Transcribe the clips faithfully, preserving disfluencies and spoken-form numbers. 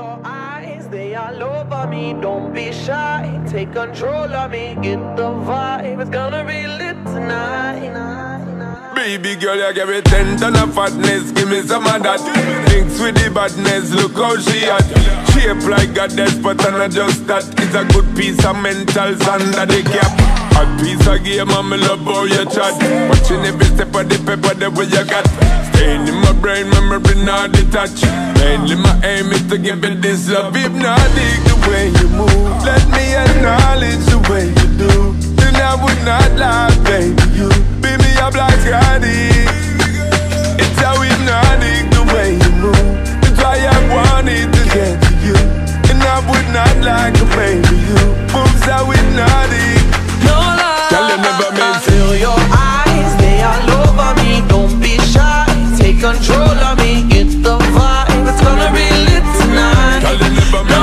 your eyes, they all over me. Don't be shy, take control of me. Get the vibe, it's gonna be lit tonight. Baby girl, you give me ten ton of fatness, give me some of that. Thinks with the badness, look how she hot. Shape like goddess, but I'm not just that. It's a good piece of mentals under the cap. Hot piece of game, and me love how you chat. Watching every step of the paper, the way you got. Staying in my brain, memory not detached. Mainly my aim is to give you this love. Hypnotic the way you move, let me acknowledge the way you do. Then I would not lie, baby, you beat me up like Scotty. It's how hypnotic the way you move. That's why I wanted to get to you. And I would not like to baby you. Moves how hypnotic. No lie, Girl, you never miss. feel your eyes, they all over me. Don't be shy, take control of me. Get the vibe, it's gonna be lit tonight. Girl, you never miss. No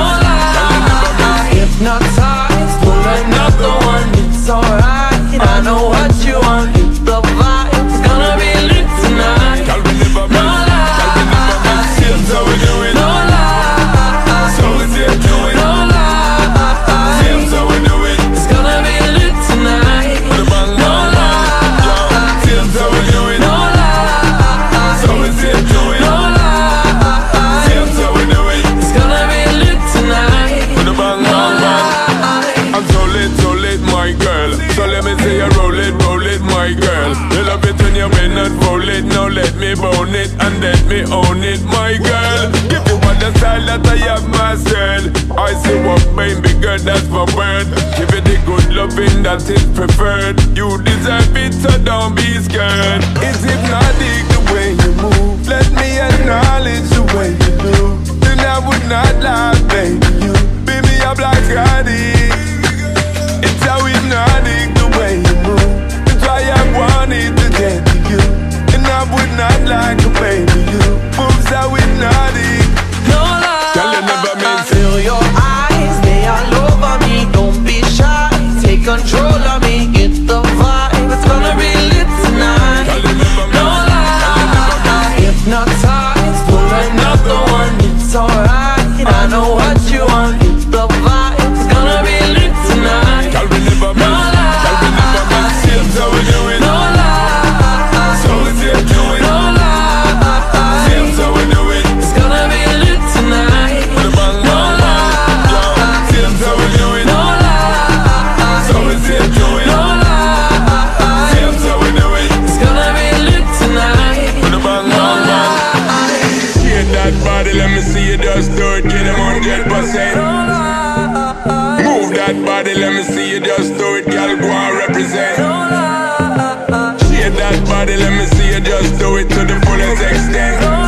lie, hypnotize, pull another one. It's alright, I know what you want. Get the vibe, it's gonna be lit tonight. Girl, we never miss. No lie, Girl, we never miss. Here's how we do it. no lie, So it's here to it. no lie. Here's how we do it. It's gonna be lit tonight. With a bang, No bang, lie, bang. Here's how we do it. no lie, So it's here to it. no lie. Here's how we do it. It's gonna be lit tonight. With a bang, No bang, bang. lie. I'm so lit, so lit, my girl. So let me say you roll it, roll it, my girl. You love it when you win and roll it. Now let me bone it and let me own it, my girl. Give you all the style that I have mastered. I say what baby girl, that's my word. Give you the good loving that is preferred. You deserve it, so don't be scared. It's hypnotic the way you move. Let me acknowledge the way you do. Then I would not lie, baby. You beat me up like Scotty. It's how hypnotic the way you move. That's why I wanted to get to you. And I would not like to baby you. Moves how hypnotic. No lie, Girl, you never miss. feel your eyes, they all over me. Don't be shy, take control of me. Get the vibe, it's gonna be lit tonight. Girl, you never miss. No lie, hypnotize, pull another one. It's alright, I know what you want. Get the vibe, it's gonna be lit tonight. Girl, we never No miss. lie, Girl, we never miss. Here's how we do it. no lie, So it's here to it. no lie. Here's how we do it. It's gonna be lit tonight. With a bang, No bang, bang. lie, Here's how we do it. no lie. So it's here to it. No lie, Here's how we do it. it's gonna be lit tonight. With a bang, No bang, bang. lie, Hear that body, let me see you just do it. Get them one hundred percent. no lie, Move that body, let me see you just do it. Girl, go and represent. no lie, Shake that body, let me see you just do it to the fullest extent. no